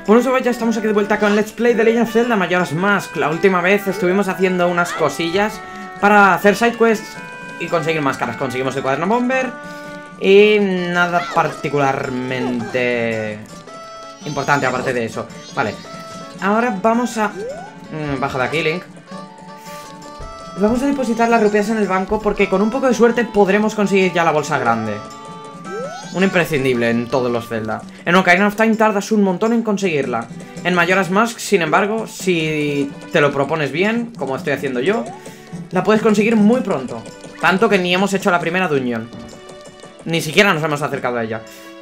Por eso ya estamos aquí de vuelta con Let's Play de Legend of Zelda Majora's Mask. La última vez estuvimos haciendo unas cosillas para hacer sidequests y conseguir máscaras. Conseguimos el cuaderno Bomber y nada particularmente importante aparte de eso. Vale, ahora vamos a... baja de aquí, Link. Vamos a depositar las rupias en el banco porque con un poco de suerte podremos conseguir ya la bolsa grande. Un imprescindible en todos los Zelda. En Ocarina of Time tardas un montón en conseguirla. En Majora's Mask, sin embargo, si te lo propones bien, como estoy haciendo yo, la puedes conseguir muy pronto. Tanto que ni hemos hecho la primera dungeon. Ni siquiera nos hemos acercado a ella.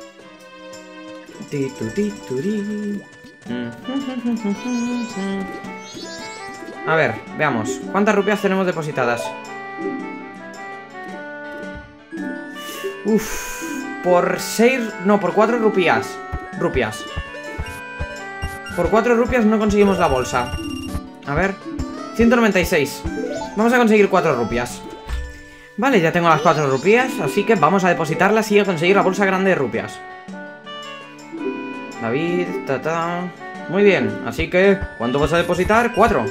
A ver, veamos. ¿Cuántas rupias tenemos depositadas? Uff. Por 6... no, por 4 rupias. Por 4 rupias no conseguimos la bolsa. A ver, 196. Vamos a conseguir 4 rupias. Vale, ya tengo las 4 rupias, así que vamos a depositarlas y a conseguir la bolsa grande de rupias. David, muy bien, así que ¿cuánto vas a depositar? 4.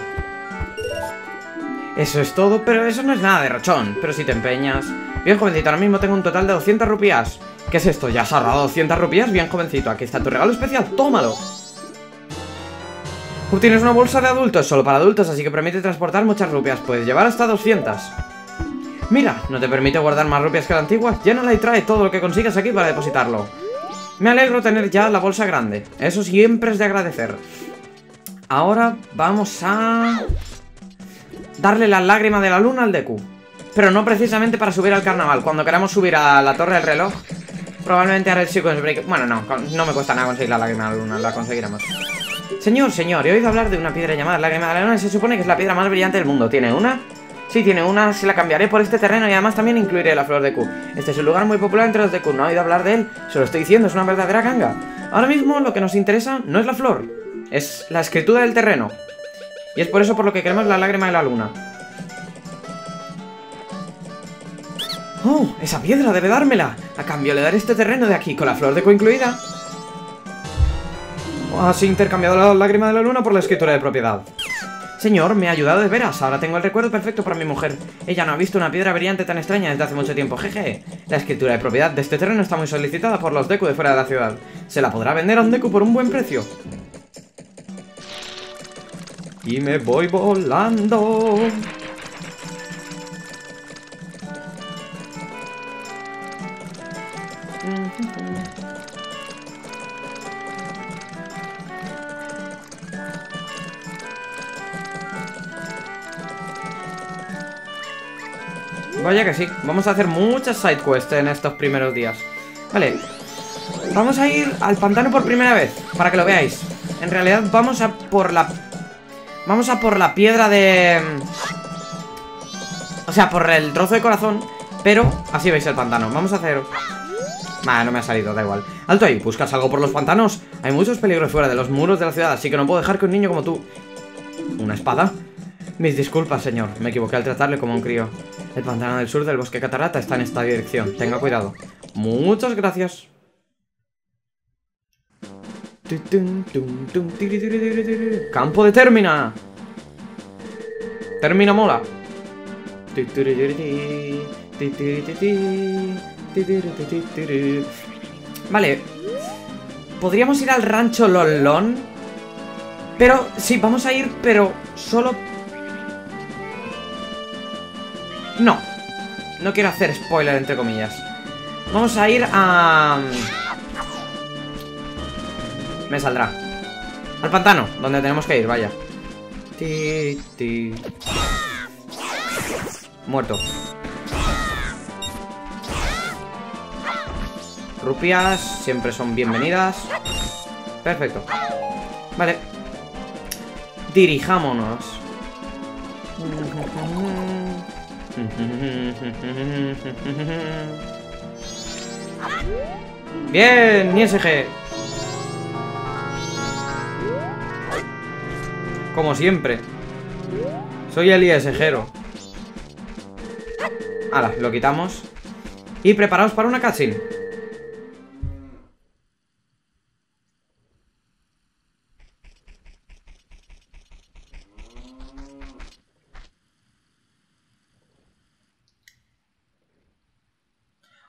Eso es todo, pero eso no es nada de rochón. Pero si te empeñas. Bien, jovencito, ahora mismo tengo un total de 200 rupias. ¿Qué es esto? ¿Ya has ahorrado 200 rupias? Bien, jovencito, aquí está tu regalo especial, tómalo. Obtienes una bolsa de adultos, solo para adultos, así que permite transportar muchas rupias. Puedes llevar hasta 200. Mira, ¿no te permite guardar más rupias que la antigua? Llénala y trae todo lo que consigas aquí para depositarlo. Me alegro tener ya la bolsa grande. Eso siempre es de agradecer. Ahora vamos a... darle la lágrima de la luna al Deku. Pero no precisamente para subir al carnaval. Cuando queramos subir a la torre del reloj, probablemente haré el sequence break. Bueno, no me cuesta nada conseguir la lágrima de la luna. La conseguiremos. Señor, he oído hablar de una piedra llamada lágrima de la luna. Se supone que es la piedra más brillante del mundo. ¿Tiene una? Sí, tiene una. Se la cambiaré por este terreno y además también incluiré la flor de Deku. Este es un lugar muy popular entre los Deku. ¿No he oído hablar de él? Se lo estoy diciendo, es una verdadera ganga. Ahora mismo lo que nos interesa no es la flor, es la escritura del terreno. Y es por eso por lo que queremos la lágrima de la luna. ¡Oh! ¡Esa piedra! ¡Debe dármela! A cambio le daré este terreno de aquí, con la flor de Deku incluida. Has intercambiado la lágrima de la luna por la escritura de propiedad. Señor, me ha ayudado de veras. Ahora tengo el recuerdo perfecto para mi mujer. Ella no ha visto una piedra brillante tan extraña desde hace mucho tiempo. Jeje. La escritura de propiedad de este terreno está muy solicitada por los Deku de fuera de la ciudad. Se la podrá vender a un Deku por un buen precio. Y me voy volando. Vaya que sí, vamos a hacer muchas sidequests en estos primeros días. Vale, vamos a ir al pantano por primera vez, para que lo veáis. En realidad vamos a por la piedra de... o sea, por el trozo de corazón. Pero así veis el pantano. Vamos a hacer... no me ha salido, da igual. Alto ahí, ¿buscas algo por los pantanos? Hay muchos peligros fuera de los muros de la ciudad, así que no puedo dejar que un niño como tú... ¿Una espada? Mis disculpas, señor. Me equivoqué al tratarle como un crío. El pantano del sur del bosque catarata está en esta dirección. Tenga cuidado. Muchas gracias. Campo de Termina. Termina mola. Vale. Podríamos ir al rancho Lon. Pero, sí, vamos a ir, pero solo... No quiero hacer spoiler, entre comillas. Vamos a ir a... me saldrá. Al pantano, donde tenemos que ir, vaya. Muerto. Rupias siempre son bienvenidas. Perfecto. Vale. Dirijámonos. Bien, ISG. Como siempre. Soy el ISGero. Hala, lo quitamos. Y preparaos para una cutscene.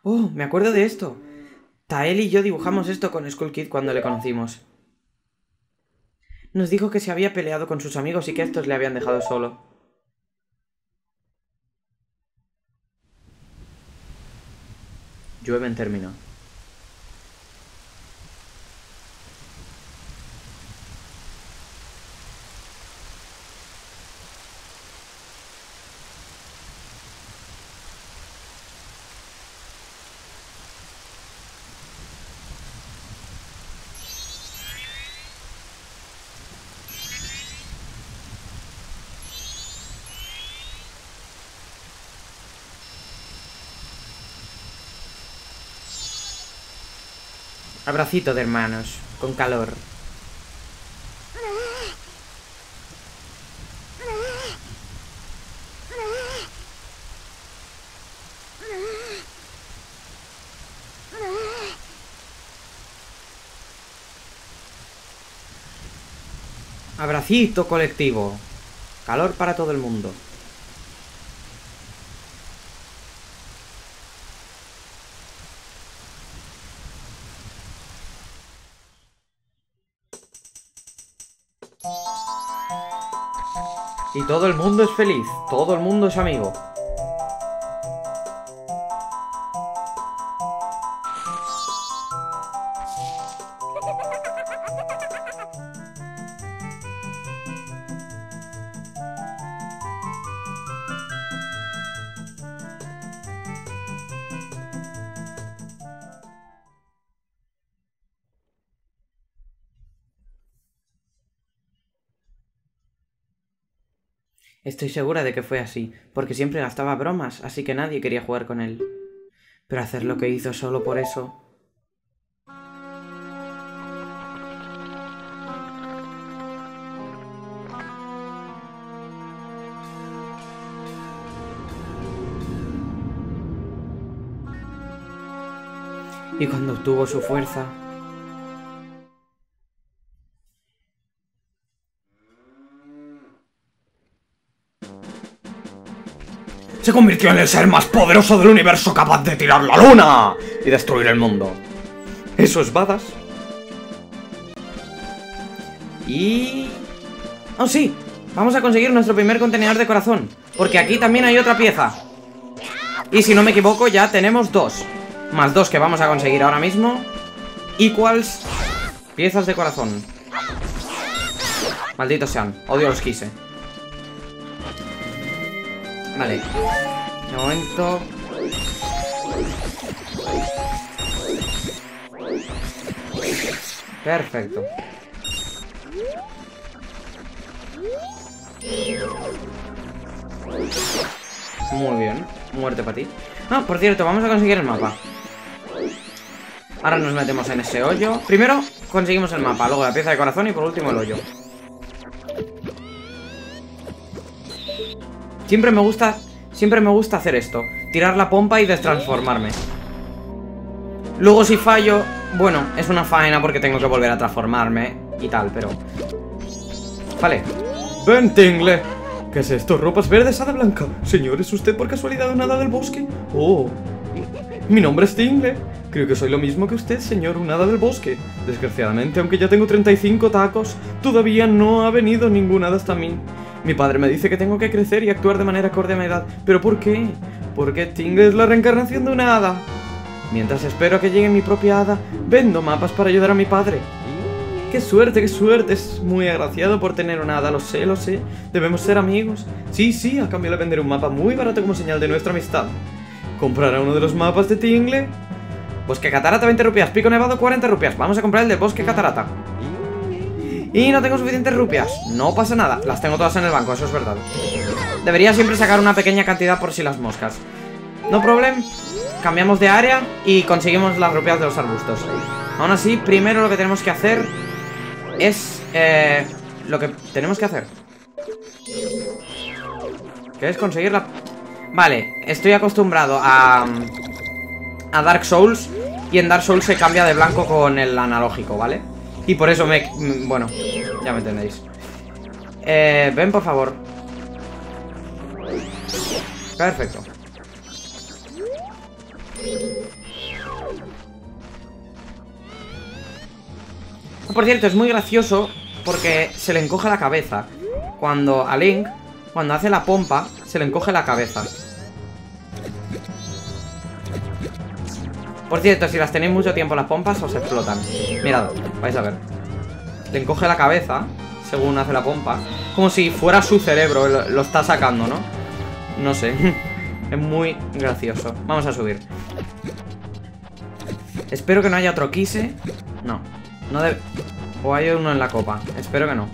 Oh, me acuerdo de esto. Tael y yo dibujamos esto con Skull Kid cuando le conocimos. Nos dijo que se había peleado con sus amigos y que estos le habían dejado solo. Llueve en término. Abracito de hermanos, con calor. Abracito colectivo. Calor para todo el mundo. Y todo el mundo es feliz, todo el mundo es amigo. Estoy segura de que fue así, porque siempre gastaba bromas, así que nadie quería jugar con él. Pero hacer lo que hizo solo por eso... Y cuando obtuvo su fuerza... se convirtió en el ser más poderoso del universo, capaz de tirar la luna y destruir el mundo. Eso es badass. Y... oh sí, vamos a conseguir nuestro primer contenedor de corazón, porque aquí también hay otra pieza. Y si no me equivoco ya tenemos dos. Más dos que vamos a conseguir ahora mismo. Equals piezas de corazón. Malditos sean, odio a los Kise. Vale. De momento... perfecto. Muy bien. Muerte para ti. Ah, por cierto, vamos a conseguir el mapa. Ahora nos metemos en ese hoyo. Primero conseguimos el mapa, luego la pieza de corazón y por último el hoyo. Siempre me gusta hacer esto. Tirar la pompa y destransformarme. Luego si fallo, bueno, es una faena porque tengo que volver a transformarme y tal, pero... vale. ¡Ven, Tingle! ¿Qué es esto? ¿Ropas verdes, hada blanca? Señor, ¿es usted por casualidad un hada del bosque? Oh, mi nombre es Tingle. Creo que soy lo mismo que usted, señor, un hada del bosque. Desgraciadamente, aunque ya tengo 35 tacos, todavía no ha venido ninguna hada hasta mí. Mi padre me dice que tengo que crecer y actuar de manera acorde a mi edad. ¿Pero por qué? Porque Tingle es la reencarnación de una hada. Mientras espero a que llegue mi propia hada, vendo mapas para ayudar a mi padre. ¡Qué suerte, qué suerte! Es muy agraciado por tener una hada, lo sé, lo sé. Debemos ser amigos. Sí, sí, a cambio le venderé un mapa muy barato como señal de nuestra amistad. ¿Comprará uno de los mapas de Tingle? Bosque Catarata, 20 rupias. Pico Nevado, 40 rupias. Vamos a comprar el de Bosque Catarata. Y no tengo suficientes rupias. No pasa nada, las tengo todas en el banco, eso es verdad. Debería siempre sacar una pequeña cantidad por si las moscas. No problem. Cambiamos de área y conseguimos las rupias de los arbustos. Aún así, primero lo que tenemos que hacer es... lo que tenemos que hacer, que es conseguir la... vale, estoy acostumbrado a Dark Souls. Y en Dark Souls se cambia de blanco con el analógico, ¿vale? Y por eso bueno, ya me entendéis. Ven, por favor. Perfecto. Por cierto, es muy gracioso porque se le encoge la cabeza. Cuando a Link, cuando hace la pompa, se le encoge la cabeza. Por cierto, si las tenéis mucho tiempo las pompas, os explotan. Mirad, vais a ver. Le encoge la cabeza, según hace la pompa. Como si fuera su cerebro, lo está sacando, ¿no? No sé. Es muy gracioso. Vamos a subir. Espero que no haya otro Kise. No, no debe... O hay uno en la copa. Espero que no.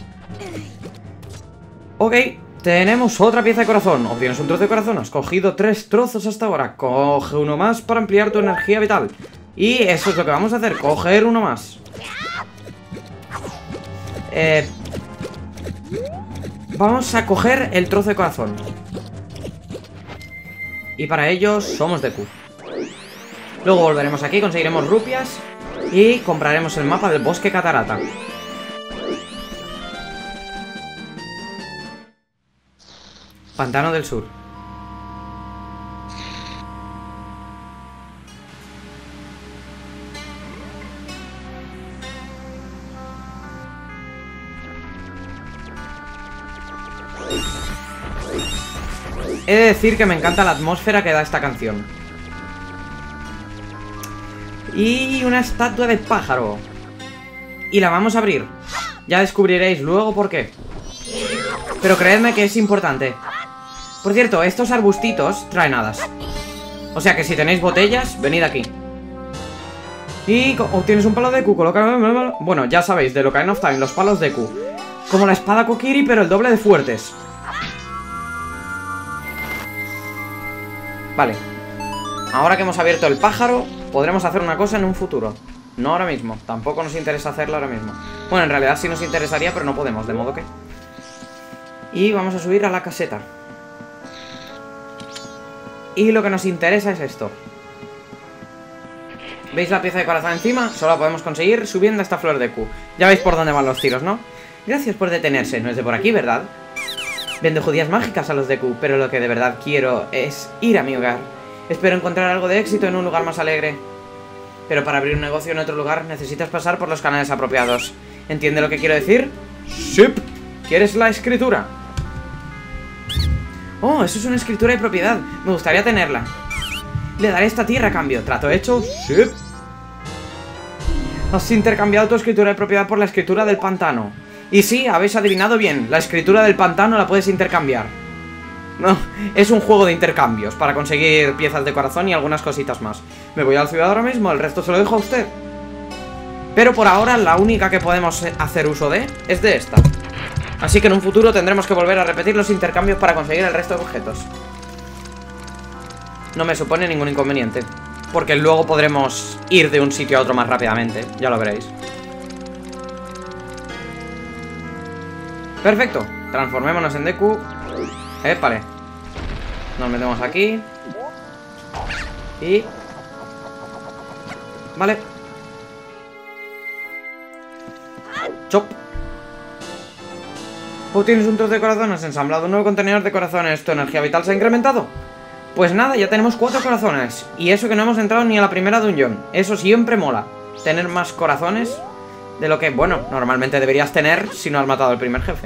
Ok, tenemos otra pieza de corazón. Obtienes un trozo de corazón. Has cogido 3 trozos hasta ahora. Coge uno más para ampliar tu energía vital. Y eso es lo que vamos a hacer. Coger uno más. Vamos a coger el trozo de corazón. Y para ello somos Deku. Luego volveremos aquí, conseguiremos rupias y compraremos el mapa del bosque Catarata. Pantano del Sur. He de decir que me encanta la atmósfera que da esta canción. Y una estatua de pájaro. Y la vamos a abrir. Ya descubriréis luego por qué. Pero creedme que es importante. Por cierto, estos arbustitos traen hadas. O sea que si tenéis botellas, venid aquí. Y obtienes un palo de Deku. Bueno, ya sabéis, de Ocarina of Time, los palos de Deku. Como la espada Kokiri, pero el doble de fuertes. Vale. Ahora que hemos abierto el pájaro, podremos hacer una cosa en un futuro. No ahora mismo, tampoco nos interesa hacerlo ahora mismo. Bueno, en realidad sí nos interesaría, pero no podemos, de modo que... Y vamos a subir a la caseta. Y lo que nos interesa es esto. ¿Veis la pieza de corazón encima? Solo la podemos conseguir subiendo esta flor de Deku. Ya veis por dónde van los tiros, ¿no? Gracias por detenerse, no es de por aquí, ¿verdad? Vendo judías mágicas a los Deku, pero lo que de verdad quiero es ir a mi hogar. Espero encontrar algo de éxito en un lugar más alegre. Pero para abrir un negocio en otro lugar necesitas pasar por los canales apropiados. ¿Entiende lo que quiero decir? ¡Sí! ¿Quieres la escritura? Oh, eso es una escritura de propiedad. Me gustaría tenerla. Le daré esta tierra a cambio. ¿Trato hecho? ¡Sí! Has intercambiado tu escritura de propiedad por la escritura del pantano. Y sí, habéis adivinado bien. La escritura del pantano la puedes intercambiar. No, es un juego de intercambios para conseguir piezas de corazón y algunas cositas más. Me voy a la ciudad ahora mismo, el resto se lo dejo a usted. Pero por ahora la única que podemos hacer uso de es de esta. Así que en un futuro tendremos que volver a repetir los intercambios para conseguir el resto de objetos. No me supone ningún inconveniente, porque luego podremos ir de un sitio a otro más rápidamente, ya lo veréis. Perfecto, transformémonos en Deku. Vale. Nos metemos aquí. Y... Vale. Chop. Obtienes un trozo de corazón, has ensamblado un nuevo contenedor de corazones. ¿Tu energía vital se ha incrementado? Pues nada, ya tenemos 4 corazones. Y eso que no hemos entrado ni a la primera dungeon. Eso siempre mola. Tener más corazones de lo que, bueno, normalmente deberías tener si no has matado al primer jefe.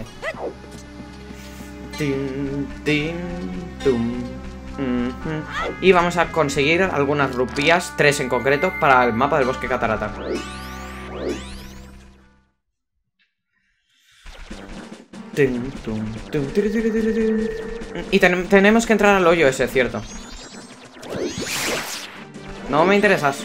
Tin, tin, tum. Y vamos a conseguir algunas rupias, 3 en concreto, para el mapa del bosque Catarata. Y tenemos que entrar al hoyo ese, cierto. No me interesas.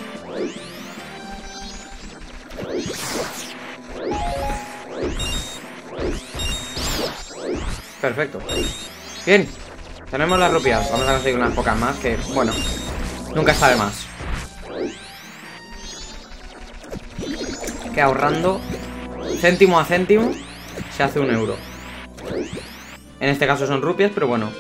Perfecto. Bien. Tenemos las rupias. Vamos a conseguir unas pocas más que, bueno, nunca está de más. Que ahorrando céntimo a céntimo se hace 1 euro. En este caso son rupias, pero bueno.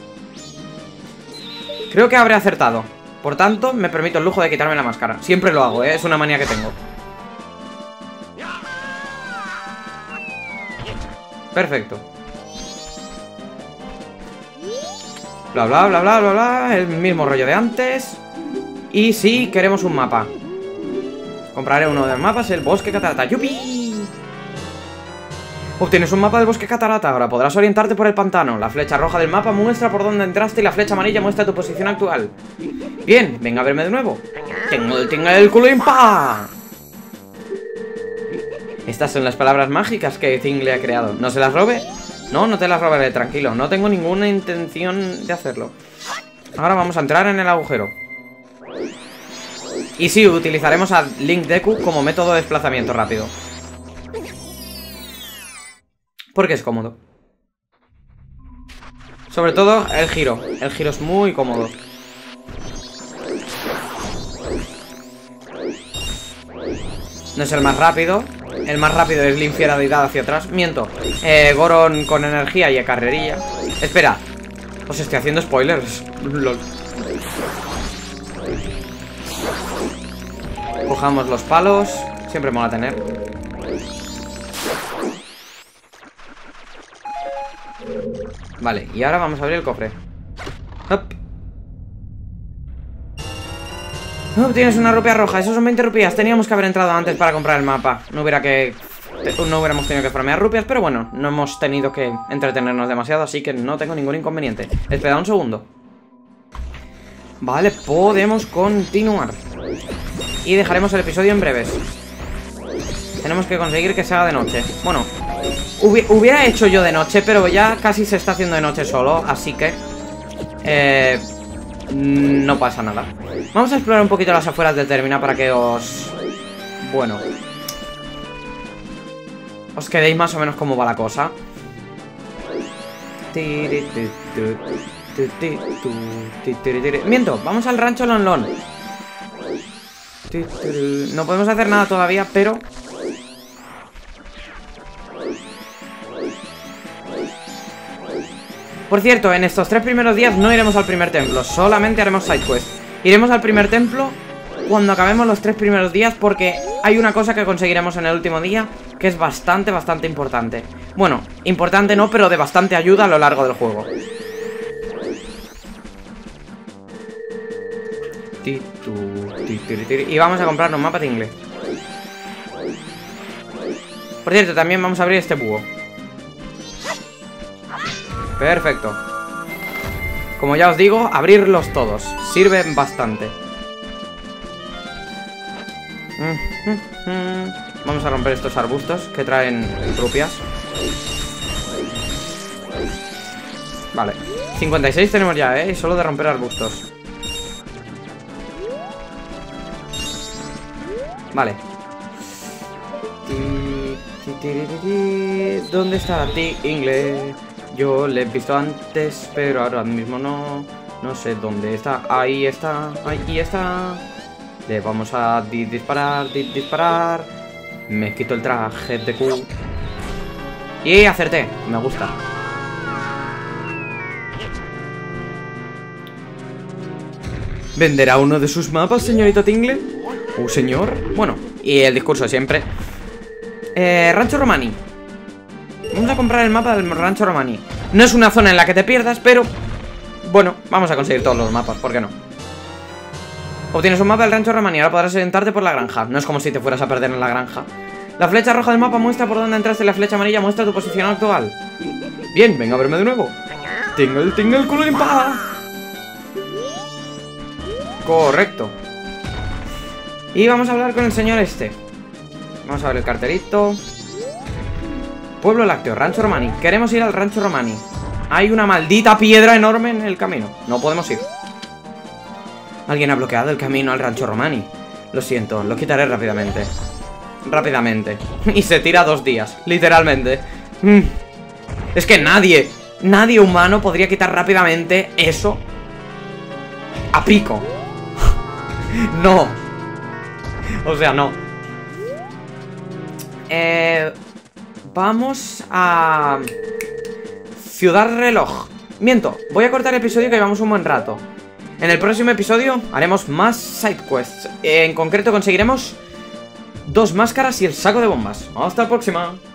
Creo que habré acertado. Por tanto, me permito el lujo de quitarme la máscara. Siempre lo hago, ¿eh? Es una manía que tengo. Perfecto. Bla, bla, bla, bla, bla, bla. El mismo rollo de antes. Y sí, queremos un mapa. Compraré uno de los mapas, el bosque Catarata. ¡Yupi! Obtienes un mapa del bosque catarata. Ahora podrás orientarte por el pantano. La flecha roja del mapa muestra por dónde entraste y la flecha amarilla muestra tu posición actual. Bien, venga a verme de nuevo. Tengo el culo impa. Estas son las palabras mágicas que Tingle ha creado. ¿No se las robe? No, no te las robaré, tranquilo. No tengo ninguna intención de hacerlo. Ahora vamos a entrar en el agujero. Y sí, utilizaremos a Link Deku como método de desplazamiento rápido. Porque es cómodo. Sobre todo el giro. El giro es muy cómodo. No es el más rápido. El más rápido es Link Fiera hacia atrás. Miento. Goron con energía y a carrerilla. Espera. Os estoy haciendo spoilers. LOL. Cojamos los palos. Siempre mola tener. Vale, y ahora vamos a abrir el cofre. Hop. Tienes una rupia roja, esos son 20 rupias. Teníamos que haber entrado antes para comprar el mapa. No hubiéramos tenido que farmear rupias, pero bueno, no hemos tenido que entretenernos demasiado, así que no tengo ningún inconveniente. Espera un segundo. Vale, podemos continuar. Y dejaremos el episodio en breves. Tenemos que conseguir que se haga de noche. Bueno, hubiera hecho yo de noche, pero ya casi se está haciendo de noche solo, así que no pasa nada. Vamos a explorar un poquito las afueras del terminal para que os quedéis más o menos cómo va la cosa. Miento, vamos al rancho Lon Lon. No podemos hacer nada todavía, pero por cierto, en estos 3 primeros días no iremos al primer templo. Solamente haremos sidequest. Iremos al primer templo cuando acabemos los 3 primeros días, porque hay una cosa que conseguiremos en el último día que es bastante importante. Bueno, importante no, pero de bastante ayuda a lo largo del juego. Y vamos a comprarnos un mapa de inglés. Por cierto, también vamos a abrir este búho. Perfecto. Como ya os digo, abrirlos todos. Sirven bastante. Vamos a romper estos arbustos que traen rupias. Vale. 56 tenemos ya, y solo de romper arbustos. Vale. ¿Dónde está Tingle? Yo le he visto antes, pero ahora mismo no. No sé dónde está. Ahí está. Ahí está. Le vamos a disparar. Me quito el traje de Q. Y acerté. Me gusta. ¿Venderá uno de sus mapas, señorita Tingle? Señor. Bueno, y el discurso siempre. Rancho Romani. Vamos a comprar el mapa del Rancho Romani. No es una zona en la que te pierdas, pero bueno, vamos a conseguir todos los mapas, ¿por qué no? Obtienes un mapa del Rancho Romani. Ahora podrás orientarte por la granja. No es como si te fueras a perder en la granja. La flecha roja del mapa muestra por dónde entraste y la flecha amarilla muestra tu posición actual. Bien, venga a verme de nuevo. Tingle el culo limpa. Correcto. Y vamos a hablar con el señor este. Vamos a ver el cartelito. Pueblo lácteo, Rancho Romani. Queremos ir al Rancho Romani. Hay una maldita piedra enorme en el camino. No podemos ir. Alguien ha bloqueado el camino al Rancho Romani. Lo siento, lo quitaré rápidamente. Y se tira 2 días, literalmente. Es que nadie humano podría quitar rápidamente eso a pico. No. O sea, no. Vamos a Ciudad Reloj. Miento, voy a cortar el episodio que llevamos un buen rato. En el próximo episodio haremos más sidequests. En concreto conseguiremos 2 máscaras y el saco de bombas. Hasta la próxima.